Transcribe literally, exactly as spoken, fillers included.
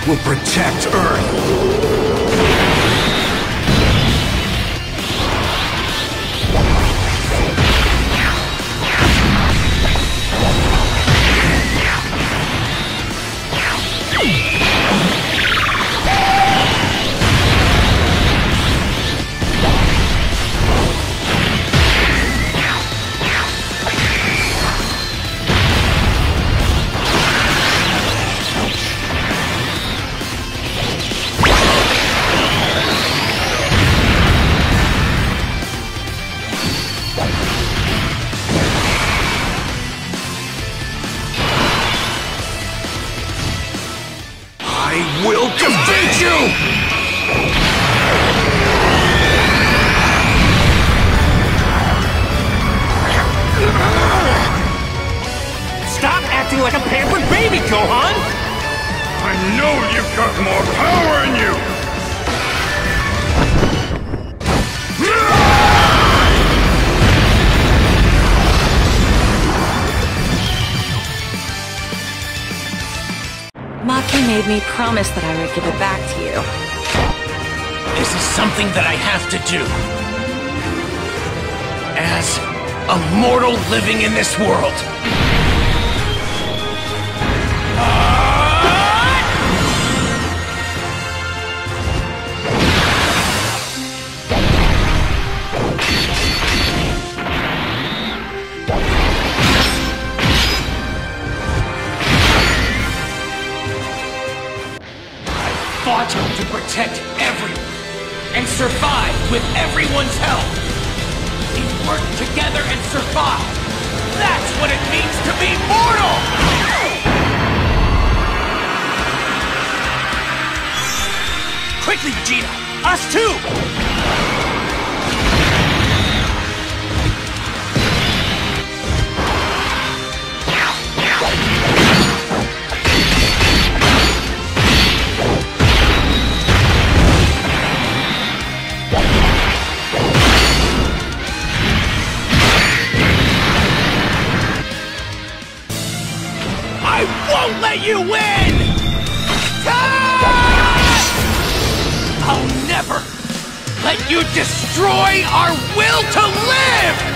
will protect Earth. I will defeat you! Stop acting like a pampered baby, Gohan! I know you've got more power in you! Maki made me promise that I would give it back to you. This is something that I have to do. As a mortal living in this world. Fought to protect everyone and survive with everyone's help. We work together and survive. That's what it means to be mortal! Quickly, Vegeta! Us too! I won't let you win! Ah! I'll never let you destroy our will to live!